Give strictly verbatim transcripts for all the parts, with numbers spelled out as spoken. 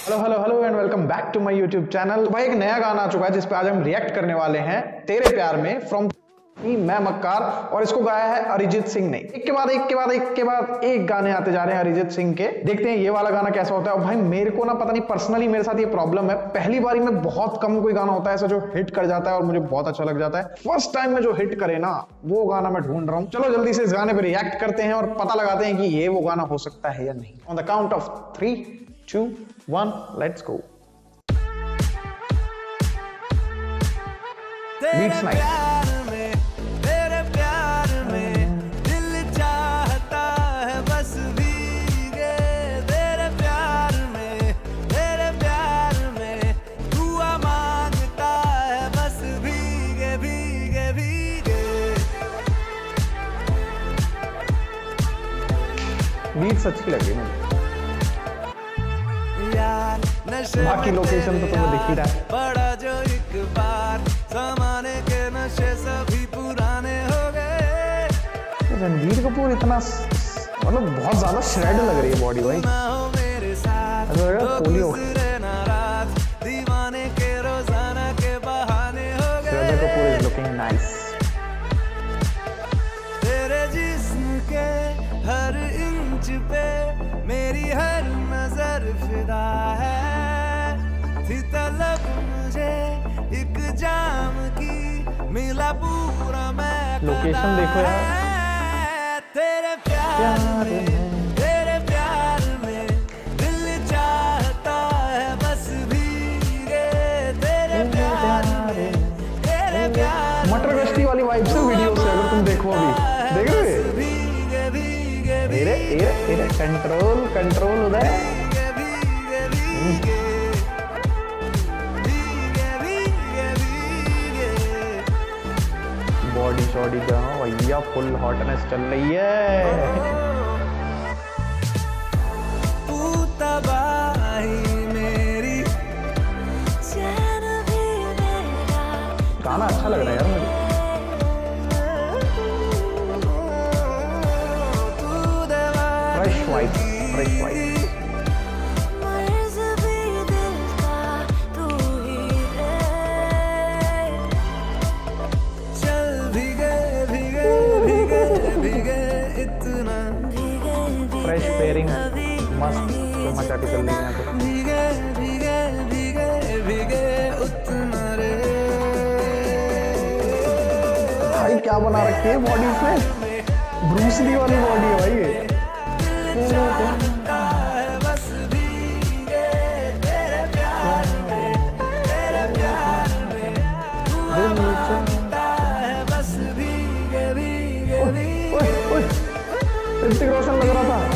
Hello hello hello and welcome back to my YouTube channel. भाई एक नया गाना आ चुका है जिस पे आज हम रिएक्ट करने वाले हैं, तेरे प्यार में फ्रॉम मैं मक्कार, और इसको गाया है अरिजीत सिंह ने। एक के बाद एक के बाद एक के बाद एक गाने आते जा रहे हैं अरिजीत सिंह के। देखते हैं ये वाला गाना कैसा होता है। और भाई मेरे को ना पता नहीं, पर्सनली मेरे साथ ये प्रॉब्लम है, पहली बारी में बहुत कम कोई गाना होता है ऐसा जो हिट कर जाता है और मुझे बहुत अच्छा लग जाता है। फर्स्ट टाइम में जो हिट करे ना वो गाना मैं ढूंढ रहा हूँ। चलो जल्दी से इस गाने पे रिएक्ट करते हैं और पता लगाते हैं कि ये वो गाना हो सकता है या नहीं। On the count of three two one let's go. Beats nice. Beats अच्छी लगी मुझे। बाकी लोकेशन तो तुम्हें दिख ही रहा है। बड़ा जो एक बार ज़माने के नशे सभी पुराने हो गए। रणबीर कपूर इतना मतलब बहुत ज्यादा श्रेड लग रही है बॉडी भाई। पोलियो दीवाने के रोजाना के बहाने हो गए। Shraddha Kapoor is looking nice. तेरे जिस्म के हर इंच पे मेरी हर नजर फिदा है। थी तलब मुझे एक जाम की, मिला पूरा मैं। लोकेशन देखो यार। तेरे प्यार में तेरे प्यार में दिल चाहता है बस भीगे। तेरे प्यार में तेरे प्यार। मटर गश्ती वाली वाइब से वीडियो से अगर तुम देखो, अभी देख रहे हो? एरे एरे एरे कंट्रोल कंट्रोल उधर। बॉडी शॉडी का भैया फुल हॉटनेस चल रही है। तू तबाही मेरी, गाना अच्छा लग रहा है यार मुझे। Fresh vibe fresh vibe. Fresh pairing मस्त मचा के चल रही है यहाँ पे। भीगे भीगे भीगे भीगे उतना रे। भाई क्या बना रखी है बॉडी इसमें, ब्रूस ली वाली बॉडी है भाई ये। बस भीगे तेरे प्यार में तेरे प्यार में दिल चाहता है बस भीगे भीगे भीगे। ऋतिक रोशन लग रहा था।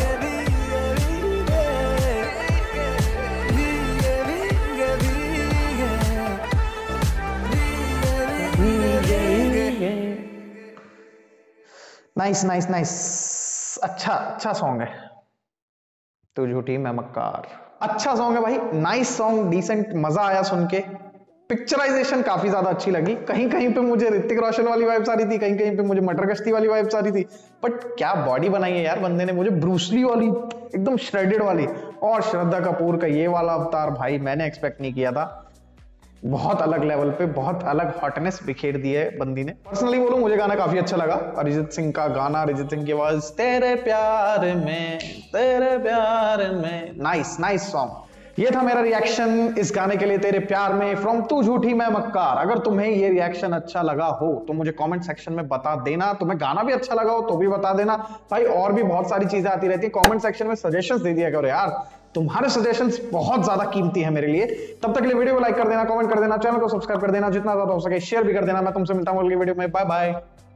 नाइस नाइस नाइस, अच्छा अच्छा सॉन्ग है। तू झूठी मैं मक्कार, अच्छा सॉन्ग है भाई। नाइस सॉन्ग, डिसेंट, मजा आया सुन के। पिक्चराइजेशन काफी ज्यादा अच्छी लगी। कहीं कहीं पे मुझे ऋतिक रोशन वाली वाइब्स आ रही थी, कहीं कहीं पे मुझे मटर गश्ती वाली वाइब्स आ रही थी। बट क्या बॉडी बनाई है यार बंदे ने, मुझे ब्रूसली वाली एकदम श्रेडेड वाली। और श्रद्धा कपूर का ये वाला अवतार भाई मैंने एक्सपेक्ट नहीं किया था। बहुत अलग लेवल पे, बहुत अलग हॉटनेस बिखेर दी है बंदी ने। पर्सनली बोलूं मुझे गाना काफी अच्छा लगा। अरिजीत सिंह का गाना, अरिजीत सिंह की आवाज, तेरे प्यार में तेरे प्यार में। Nice nice song. ये था मेरा रिएक्शन इस गाने के लिए, तेरे प्यार में फ्रॉम तू झूठी मैं मक्कार। अगर तुम्हें ये रिएक्शन अच्छा लगा हो तो मुझे कमेंट सेक्शन में बता देना। तुम्हें गाना भी अच्छा लगा हो तो भी बता देना भाई। और भी बहुत सारी चीजें आती रहती है, कमेंट सेक्शन में सजेशंस दे दिया करो यार। तुम्हारे सजेशंस बहुत ज्यादा कीमती है मेरे लिए। तब तक के लिए वीडियो को लाइक कर देना, कमेंट कर देना, चैनल को सब्सक्राइब कर देना, जितना ज्यादा हो सके शेयर भी कर देना। मैं तुमसे मिलता हूं अगली वीडियो में। Bye bye.